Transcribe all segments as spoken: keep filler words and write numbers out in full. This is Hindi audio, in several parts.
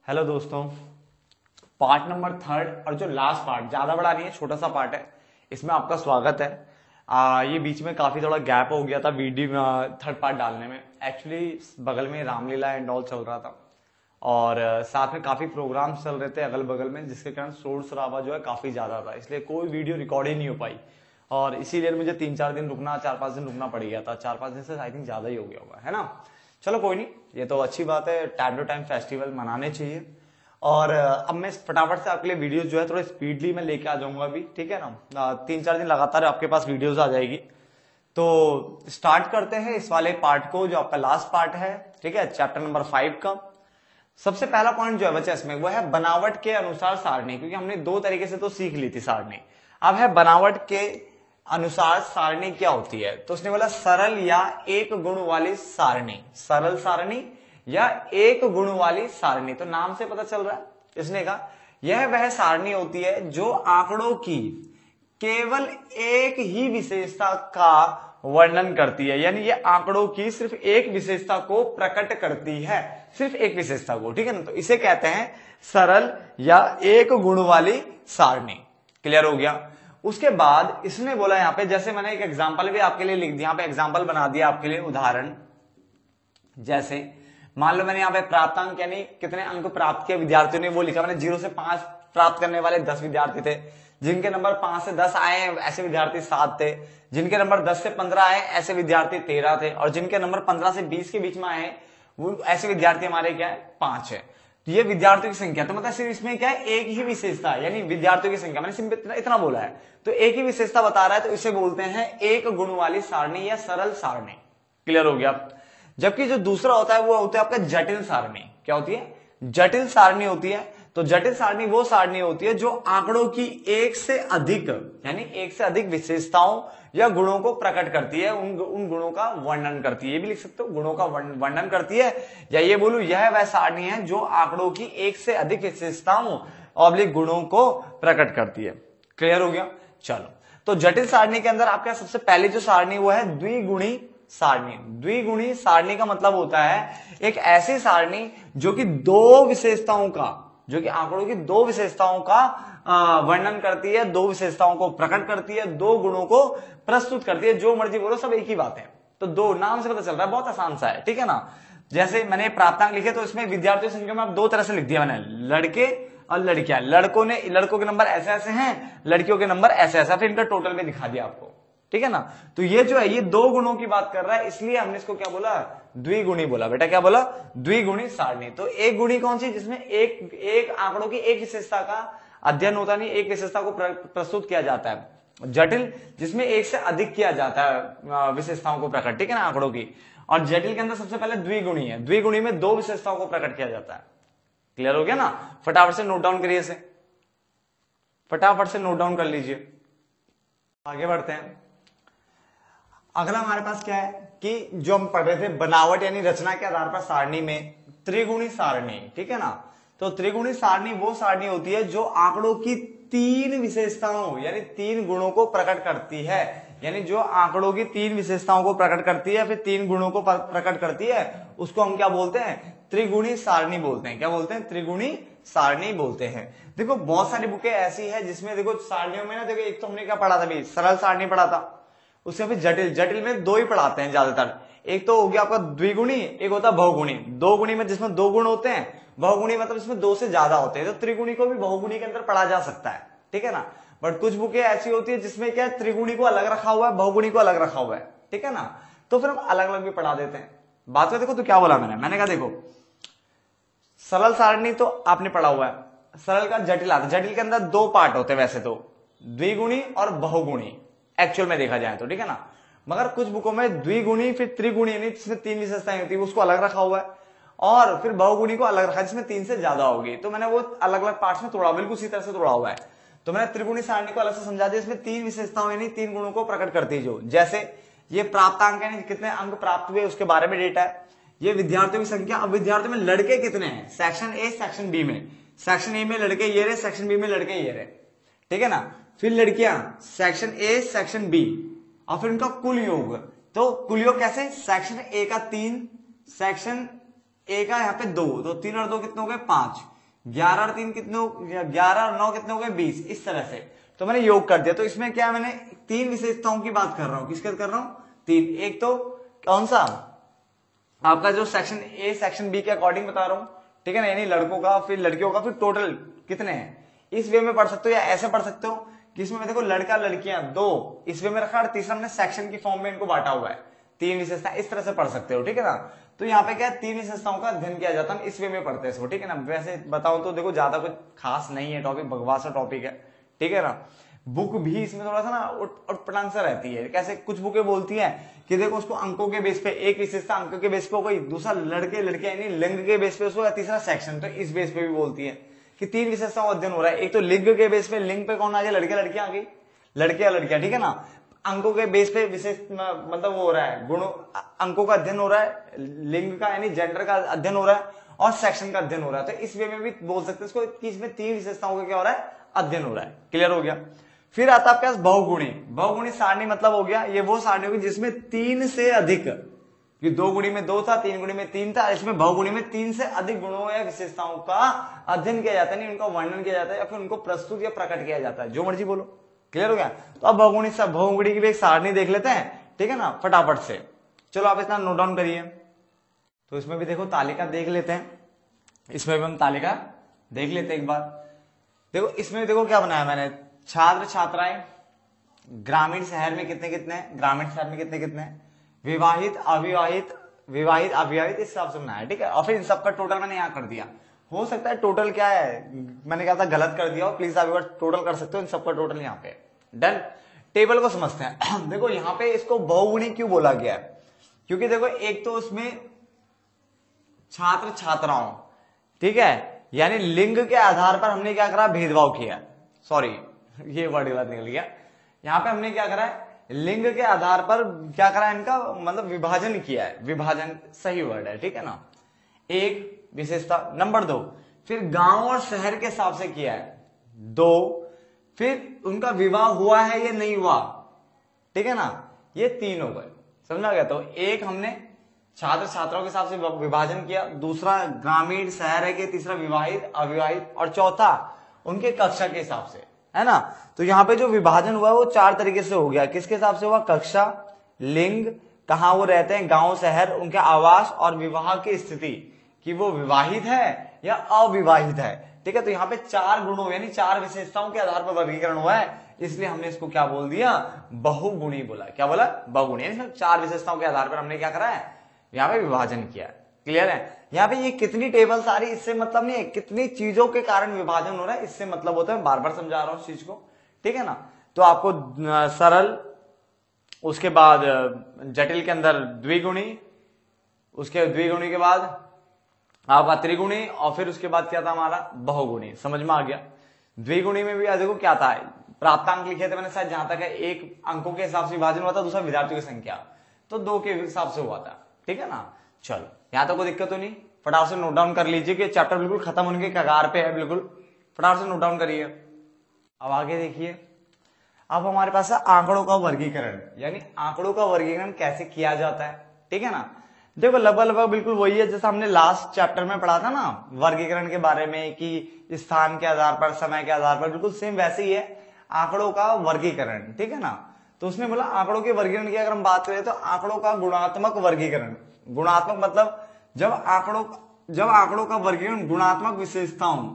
हेलो दोस्तों, पार्ट नंबर थर्ड और जो लास्ट पार्ट, ज्यादा बड़ा नहीं है, छोटा सा पार्ट है, इसमें आपका स्वागत है। आ, ये बीच में काफी थोड़ा गैप हो गया था वीडियो थर्ड पार्ट डालने में। एक्चुअली बगल में रामलीला एंड ऑल चल रहा था और साथ में काफी प्रोग्राम्स चल रहे थे अगल बगल में, जिसके कारण शोर शराबा जो है काफी ज्यादा था, इसलिए कोई वीडियो रिकॉर्ड ही नहीं हो पाई और इसीलिए मुझे तीन चार दिन रुकना चार पांच दिन रुकना पड़ गया था। चार पांच दिन से आई थिंक ज्यादा ही हो गया होगा, है ना। चलो कोई नहीं, ये तो अच्छी बात है, टाइम टू टाइम फेस्टिवल मनाने चाहिए। और अब मैं फटाफट से आपके लिए वीडियो जो है थोड़ा स्पीडली मैं लेके आ जाऊंगा अभी, ठीक है ना। तीन चार दिन लगातार आपके पास वीडियोस आ जाएगी। तो स्टार्ट करते हैं इस वाले पार्ट को, जो आपका लास्ट पार्ट है, ठीक है, चैप्टर नंबर फाइव का। सबसे पहला पॉइंट जो है बच्चा इसमें वो है बनावट के अनुसार सारणी, क्योंकि हमने दो तरीके से तो सीख ली थी सारणी। अब है बनावट के अनुसार सारणी क्या होती है। तो उसने बोला सरल या एक गुण वाली सारणी, सरल सारणी या एक गुण वाली सारणी। तो नाम से पता चल रहा है, इसने कहा यह वह सारणी होती है जो आंकड़ों की केवल एक ही विशेषता का वर्णन करती है, यानी ये आंकड़ों की सिर्फ एक विशेषता को प्रकट करती है, सिर्फ एक विशेषता को, ठीक है ना। तो इसे कहते हैं सरल या एक गुण वाली सारणी। क्लियर हो गया। उसके बाद इसने बोला यहां पे, जैसे मैंने एक एग्जांपल भी आपके लिए लिख दिया, यहां पे एग्जांपल बना दिया आपके लिए, उदाहरण जैसे मान लो मैंने यहाँ पे प्राप्तांक यानी कितने अंक प्राप्त किए विद्यार्थियों ने, वो लिखा मैंने जीरो से पांच प्राप्त करने वाले दस विद्यार्थी थे, जिनके नंबर पांच से दस आए ऐसे विद्यार्थी सात थे, जिनके नंबर दस से पंद्रह आए ऐसे विद्यार्थी तेरह थे, और जिनके नंबर पंद्रह से बीस के बीच में आए वो ऐसे विद्यार्थी हमारे क्या है, पांच है। तो ये विद्यार्थियों की संख्या, तो मतलब सिर्फ इसमें क्या है, एक ही विशेषता है, यानी विद्यार्थियों की संख्या, मैंने सिर्फ इतना, इतना बोला है, तो एक ही विशेषता बता रहा है, तो इसे बोलते हैं एक गुण वाली सारणी या सरल सारणी। क्लियर हो गया। जबकि जो दूसरा होता है वो होता है आपका जटिल सारणी। क्या होती है? जटिल सारणी होती है। तो जटिल सारणी वो सारणी होती है जो आंकड़ों की एक से अधिक, यानी एक से अधिक विशेषताओं या गुणों को प्रकट करती है, उन उन गुणों का वर्णन करती है। ये भी लिख सकते हो, गुणों का वर्णन करती है, या ये बोलूं यह वह सारणी है जो आंकड़ों की एक से अधिक विशेषताओं और गुणों को प्रकट करती है। क्लियर हो गया। चलो, तो जटिल सारणी के अंदर आपका सबसे पहले जो सारणी वो है द्विगुणी सारणी। द्विगुणी सारणी का मतलब होता है एक ऐसी सारणी जो कि दो विशेषताओं का, जो कि आंकड़ों की दो विशेषताओं का वर्णन करती है, दो विशेषताओं को प्रकट करती है, दो गुणों को प्रस्तुत करती है। जो मर्जी बोलो, सब एक ही बात है। तो दो नाम से पता चल रहा है, बहुत आसान सा है, ठीक है ना। जैसे मैंने प्राप्तांक लिखे, तो इसमें विद्यार्थियों की संख्या में आप दो तरह से लिख दिया मैंने, लड़के और लड़कियां। लड़कों ने लड़कों के नंबर ऐसे ऐसे हैं, लड़कियों के नंबर ऐसे ऐसे, फिर इनका टोटल में दिखा दिया आपको, ठीक है ना। तो ये जो है ये दो गुणों की बात कर रहा है, इसलिए हमने इसको क्या बोला, द्विगुणी बोला। बेटा क्या बोला? द्विगुणी सारणी। तो एक गुणी कौन सी? जिसमें एक एक आंकड़ों की एक विशेषता का अध्ययन होता नहीं, एक विशेषता को प्रस्तुत किया जाता है। जटिल जिसमें एक से अधिक किया जाता है विशेषताओं को प्रकट, ठीक है ना, आंकड़ों की। और जटिल के अंदर सबसे पहले द्विगुणी है, द्विगुणी में दो विशेषताओं को प्रकट किया जाता है। क्लियर हो गया ना। फटाफट से नोट डाउन करिए इसे, फटाफट से नोट डाउन कर लीजिए। आगे बढ़ते हैं। अगला हमारे पास क्या है कि जो हम पढ़ रहे थे बनावट यानी रचना के आधार पर सारणी में त्रिगुणी सारणी, ठीक है ना। तो त्रिगुणी सारणी वो सारणी होती है जो आंकड़ों की तीन विशेषताओं यानी तीन गुणों को प्रकट करती है, यानी जो आंकड़ों की तीन विशेषताओं को प्रकट करती है, फिर तीन गुणों को प्रकट करती है, उसको हम क्या बोलते हैं? त्रिगुणी सारणी बोलते हैं। क्या बोलते हैं? त्रिगुणी सारणी बोलते हैं। देखो बहुत सारी बुकें ऐसी है जिसमें देखो सारणियों में ना, देखो एक तो हमने क्या पढ़ा था अभी, सरल सारणी पढ़ा था, उससे फिर जटिल, जटिल में दो ही पढ़ाते हैं ज्यादातर। एक तो हो गया आपका द्विगुणी, एक होता है बहुगुणी। दो गुणी में जिसमें दो गुण होते हैं, बहुगुणी मतलब इसमें दो से ज्यादा होते हैं। तो त्रिगुणी को भी बहुगुणी के अंदर पढ़ा जा सकता है, ठीक है ना। बट कुछ बुकें ऐसी होती है जिसमें क्या है, त्रिगुणी को अलग रखा हुआ है, बहुगुणी को अलग रखा हुआ है, ठीक है ना। तो फिर हम अलग अलग भी पढ़ा देते हैं। बात में देखो तो क्या बोला मैंने मैंने कहा देखो सरल सारणी तो आपने पढ़ा हुआ है, सरल का जटिल आता है। जटिल के अंदर दो पार्ट होते हैं वैसे तो, द्विगुणी और बहुगुणी एक्चुअल में देखा जाए तो, ठीक है ना। मगर कुछ बुकों में द्विगुणी फिर त्रिगुणी यानी जिसमें तीन विशेषताएं होती है उसको अलग रखा हुआ है, और फिर बहुगुणी को अलग रखा है जिसमें तीन से ज्यादा होगी। तो मैंने वो अलग अलग पार्ट्स में तोड़ा, बिल्कुल उसी तरह से तोड़ा हुआ है। तो मैंने त्रिगुणी सारणी को अलग से समझा दिया, इसमें तीन विशेषताओं यानी तीन गुणों को प्रकट करती है। जो जैसे ये प्राप्तांक यानी कितने अंक प्राप्त हुए उसके बारे में डेटा है, ये विद्यार्थियों की संख्या। अब विद्यार्थियों में लड़के कितने हैं, सेक्शन ए सेक्शन बी में, सेक्शन ए में लड़के ये रहे, सेक्शन बी में लड़के ये रहे, ठीक है ना। फिर लड़कियां सेक्शन ए सेक्शन बी, और फिर उनका कुल योग। तो कुल योग कैसे? सेक्शन ए का तीन, सेक्शन एक है यहाँ पे दो, तो तीन और दो कितने हो गए पांच, ग्यारह और तीन कितने हो, ग्यारह और नौ कितने हो गए बीस, इस तरह से। तो मैंने योग कर दिया। तो इसमें क्या मैंने तीन विशेषताओं की बात कर रहा हूं, किसकी कर रहा हूं, तीन। एक तो कौन सा आपका जो सेक्शन ए सेक्शन बी के अकॉर्डिंग बता रहा हूं, ठीक है ना, यानी लड़कों का फिर लड़कियों का, फिर टोटल कितने हैं, इस वे में पढ़ सकते हो या ऐसे पढ़ सकते हो कि इसमें देखो लड़का लड़कियां दो, इस वे में रखा, और तीसरा हमने सेक्शन की फॉर्म में इनको बांटा हुआ है, तीन विशेषता, इस तरह से पढ़ सकते हो, ठीक है ना। तो यहाँ पे क्या है, तीन विशेषताओं का अध्ययन किया जाता है, इस वे में पढ़ते हैं इसको, ठीक है ना। वैसे बताऊं तो देखो ज्यादा कुछ खास नहीं है टॉपिक, बकवास टॉपिक है, ठीक है ना। बुक भी इसमें थोड़ा सा ना उटपटांग सा रहती है। कैसे, कुछ बुकें बोलती हैं कि देखो उसको अंकों के बेस पे, एक विशेषता अंकों के बेस पे हो गई, दूसरा लड़के लड़के यानी लिंग के बेस पे उसको, तीसरा सेक्शन, तो इस बेस पे भी बोलती है कि तीन विशेषताओं का अध्ययन हो रहा है। एक तो लिंग के बेस पे, लिंग पे कौन आ गया, लड़के लड़कियां आ गई, लड़के लड़कियां, ठीक है ना। अंकों के बेस पे विशेष मतलब वो हो रहा है, गुणों अंकों का अध्ययन हो रहा है, लिंग का यानी जेंडर का अध्ययन हो रहा है, और सेक्शन का अध्ययन हो रहा है। तो इस वे में भी बोल सकते हैं इसको कि इसमें तीन विशेषताओं का क्या हो रहा है, अध्ययन हो रहा है। क्लियर हो गया। फिर आता है आपके पास बहुगुणी। बहुगुणी सारणी मतलब हो गया, ये वो सारणी होगी जिसमें तीन से अधिक, कि दो गुणी में दो था, तीन गुणी में तीन था, इसमें बहुगुणी में तीन से अधिक गुणों या विशेषताओं का अध्ययन किया जाता है, नहीं उनका वर्णन किया जाता है या फिर उनको प्रस्तुत या प्रकट किया जाता है, जो मर्जी बोलो। क्लियर हो गया। तो अब बहुगुणी सब बहुगुणी की भी एक सारणी देख लेते हैं, ठीक है ना, फटाफट से। चलो आप इतना नोट डाउन करिए। तो इसमें भी देखो तालिका देख लेते हैं, इसमें भी हम तालिका देख लेते हैं एक बार। देखो इसमें देखो क्या बनाया मैंने, छात्र छात्राएं ग्रामीण शहर में कितने कितने हैं, ग्रामीण शहर में कितने कितने हैं, विवाहित अविवाहित, विवाहित अविवाहित, इस हिसाब से बनाया, ठीक है। और फिर इन सबका टोटल मैंने यहाँ कर दिया। हो सकता है टोटल क्या है, मैंने कहा था गलत कर दिया हो, प्लीज आप एक बार टोटल कर सकते हो, इन सबका टोटल यहाँ पे डन। टेबल को समझते हैं। देखो यहाँ पे इसको बहुगुणी क्यों बोला गया है, क्योंकि देखो एक तो उसमें छात्र छात्राओं, ठीक है, यानी लिंग के आधार पर हमने क्या करा, भेदभाव किया, सॉरी ये वर्ड गलत निकल गया। यहां पे हमने क्या करा है, लिंग के आधार पर क्या करा है, इनका मतलब विभाजन किया है, विभाजन सही वर्ड है, ठीक है ना। एक विशेषता। नंबर दो, फिर गांव और शहर के हिसाब से किया है, दो, फिर उनका विवाह हुआ है या नहीं हुआ, ठीक है ना, ये तीन हो गए, समझा गया। तो एक हमने छात्र छात्राओं के हिसाब से विभाजन किया, दूसरा ग्रामीण शहर है के, तीसरा विवाहित अविवाहित, और चौथा उनके कक्षा के हिसाब से, है ना। तो यहाँ पे जो विभाजन हुआ है वो चार तरीके से हो गया। किसके हिसाब से हुआ, कक्षा, लिंग, कहाँ वो रहते हैं गांव शहर, उनके आवास, और विवाह की स्थिति, कि वो विवाहित है या अविवाहित है, ठीक है। तो यहाँ पे चार गुणों यानी चार विशेषताओं के आधार पर वर्गीकरण हुआ है, इसलिए हमने इसको क्या बोल दिया, बहुगुणी बोला। क्या बोला, बहुगुणी, यानी चार विशेषताओं के आधार पर हमने क्या करा है, यहाँ पे विभाजन किया है। क्लियर है। यहाँ पे ये कितनी टेबल्स आ रही है इससे मतलब नहीं है, कितनी चीजों के कारण विभाजन हो रहा है इससे मतलब होता है। बार बार समझा रहा हूं इस चीज को, ठीक है ना। तो आपको सरल, उसके बाद जटिल के अंदर द्विगुणी, उसके द्विगुणी के बाद आपका त्रिगुणी, और फिर उसके बाद क्या था हमारा बहुगुणी। समझ में आ गया। द्विगुणी में भी देखो क्या था, प्राप्तांक लिखे थे मैंने शायद, जहां तक है एक अंकों के हिसाब से विभाजन हुआ था, दूसरा विद्यार्थियों की संख्या, तो दो के हिसाब से हुआ था, ठीक है ना। चलो यहां तो कोई दिक्कत तो नहीं, फटाफट से नोट डाउन कर लीजिए कि चैप्टर बिल्कुल खत्म होने के कगार पे है, बिल्कुल फटाफट से नोट डाउन करिए। अब आगे देखिए, अब हमारे पास है आंकड़ों का वर्गीकरण, यानी आंकड़ों का वर्गीकरण कैसे किया जाता है, ठीक है ना। देखो लगभग लगभग बिल्कुल वही है जैसा हमने लास्ट चैप्टर में पढ़ा था ना वर्गीकरण के बारे में, कि स्थान के आधार पर, समय के आधार पर, बिल्कुल सेम वैसे ही है आंकड़ों का वर्गीकरण, ठीक है ना। तो उसने बोला आंकड़ों के वर्गीकरण की अगर हम बात करें तो आंकड़ों का गुणात्मक वर्गीकरण, गुणात्मक मतलब जब आंकड़ों जब आंकड़ों का वर्गीकरण गुणात्मक विशेषताओं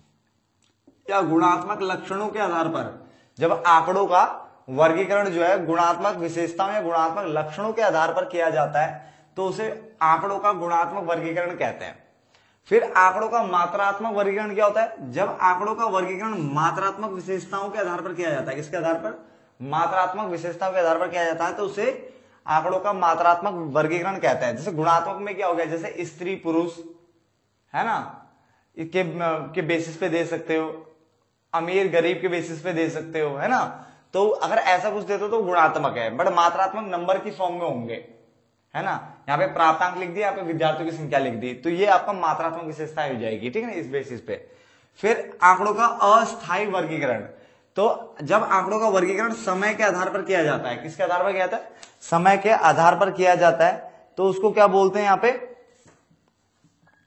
या गुणात्मक लक्षणों के आधार पर, जब आंकड़ों का वर्गीकरण जो है गुणात्मक विशेषताओं या गुणात्मक लक्षणों के आधार पर किया जाता है तो उसे आंकड़ों का गुणात्मक वर्गीकरण कहते हैं। फिर आंकड़ों का मात्रात्मक वर्गीकरण क्या होता है, जब आंकड़ों का वर्गीकरण मात्रात्मक विशेषताओं के आधार पर किया जाता है। किसके आधार पर, मात्रात्मक विशेषताओं के आधार पर किया जाता है, तो उसे आंकड़ों का मात्रात्मक वर्गीकरण कहते हैं। जैसे गुणात्मक में क्या हो गया, जैसे स्त्री पुरुष, है ना, के, के बेसिस पे दे सकते हो, अमीर गरीब के बेसिस पे दे सकते हो, है ना। तो अगर ऐसा कुछ देते हो तो गुणात्मक है, बट मात्रात्मक नंबर की फॉर्म में होंगे, है ना। यहाँ पे प्राप्तांक लिख दिया, यहाँ पे विद्यार्थियों की संख्या लिख दी, तो ये आपका मात्रात्मक विशेषता हो जाएगी, ठीक है ना, इस बेसिस पे। फिर आंकड़ों का अस्थायी वर्गीकरण, तो जब आंकड़ों का वर्गीकरण समय के आधार पर किया जाता है, किसके आधार पर किया जाता है, समय के आधार पर किया जाता है, तो उसको क्या बोलते हैं यहाँ पे,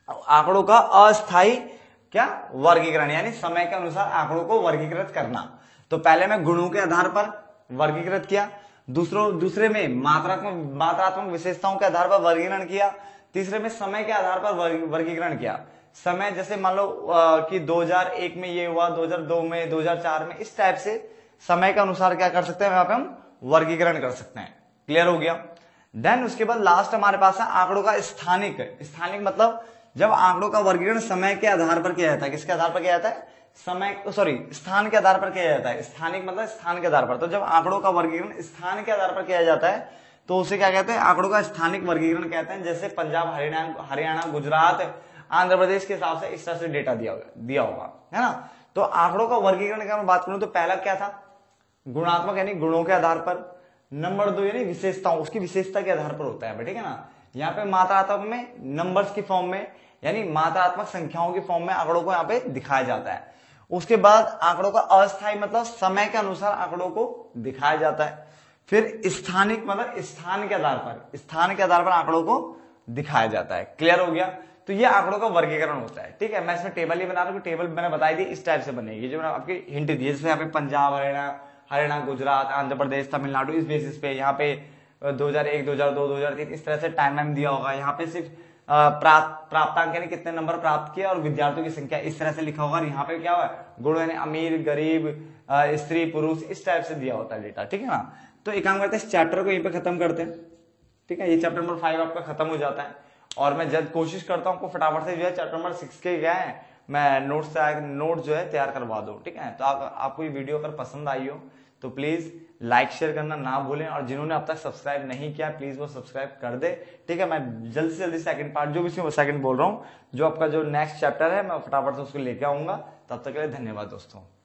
आंकड़ों का अस्थायी क्या वर्गीकरण, यानी समय के अनुसार आंकड़ों को वर्गीकृत करना। तो पहले मैं गुणों के आधार पर वर्गीकृत किया, दूसरों दूसरे में मात्रात्मक मात्रात्मक विशेषताओं के आधार पर वर्गीकरण किया, तीसरे में समय के आधार पर वर्गीकरण किया। समय जैसे मान लो कि दो हज़ार एक में ये हुआ, दो हज़ार दो में, दो हज़ार चार में, इस टाइप से समय के अनुसार क्या कर सकते हैं, यहाँ पे हम वर्गीकरण कर सकते हैं। क्लियर हो गया। देन उसके बाद लास्ट हमारे पास है आंकड़ों का स्थानिक। स्थानिक मतलब जब आंकड़ों का वर्गीकरण समय के आधार पर किया जाता है, किसके आधार पर किया जाता है, समय सॉरी स्थान के आधार पर किया जाता है। स्थानिक मतलब स्थान के आधार पर। तो जब आंकड़ों का वर्गीकरण स्थान के आधार पर किया जाता है तो उसे क्या कहते हैं, आंकड़ों का स्थानिक वर्गीकरण कहते हैं। जैसे पंजाब, हरियाणा हरियाणा गुजरात, आंध्र प्रदेश के हिसाब से इस तरह से डेटा दिया दिया होगा, है ना। तो आंकड़ों का वर्गीकरण की मैं बात करूं तो पहला क्या था, गुणात्मक यानी गुणों के आधार पर। नंबर दो यानी विशेषताओं, उसकी विशेषता के आधार पर होता है, ठीक है ना। यहाँ पे मात्रात्मक में नंबर्स की फॉर्म में यानी मात्रात्मक संख्याओं की फॉर्म में आंकड़ों को यहाँ पे दिखाया जाता है। उसके बाद आंकड़ों का अस्थायी मतलब समय के अनुसार आंकड़ों को दिखाया जाता है। फिर स्थानिक मतलब स्थान के आधार पर, स्थान के आधार पर आंकड़ों को दिखाया जाता है। क्लियर हो गया। तो ये आंकड़ों का वर्गीकरण होता है, ठीक है। मैं इसमें टेबल ही बना रहा हूँ, टेबल मैंने बताई दी इस टाइप से बनेगी, जो मैंने आपकी हिंट दी। जैसे यहाँ पे पंजाब, हरियाणा हरियाणा गुजरात, आंध्र प्रदेश, तमिलनाडु, इस बेसिस पे यहाँ पे दो हज़ार एक, दो हज़ार दो, दो हज़ार तीन इस तरह से टाइम लाइन दिया होगा। यहाँ पे सिर्फ प्राप्त प्राप्तांक यानी कितने नंबर प्राप्त किया और विद्यार्थियों की संख्या इस तरह से लिखा होगा। और यहाँ पे क्या हुआ, गुण यानी अमीर, गरीब, स्त्री, पुरुष, इस टाइप से दिया होता है डेटा, ठीक है ना। तो एक काम करते हैं, इस चैप्टर को यहीं पे खत्म करते हैं, ठीक है। ये चैप्टर नंबर फाइव आपका खत्म हो जाता है और मैं जल्द कोशिश करता हूँ आपको फटाफट से जो है चैप्टर नंबर सिक्स के गए हैं मैं नोट्स नोट जो है तैयार करवा दूं, ठीक है। तो आप, आपको ये वीडियो अगर पसंद आई हो तो प्लीज लाइक शेयर करना ना भूलें, और जिन्होंने अब तक सब्सक्राइब नहीं किया प्लीज वो सब्सक्राइब कर दे, ठीक है। मैं जल्दी से जल्दी सेकंड पार्ट जो भी सेकंड बोल रहा हूँ, जो आपका जो नेक्स्ट चैप्टर है मैं फटाफट से उसको लेके आऊंगा। तब तक के लिए धन्यवाद दोस्तों।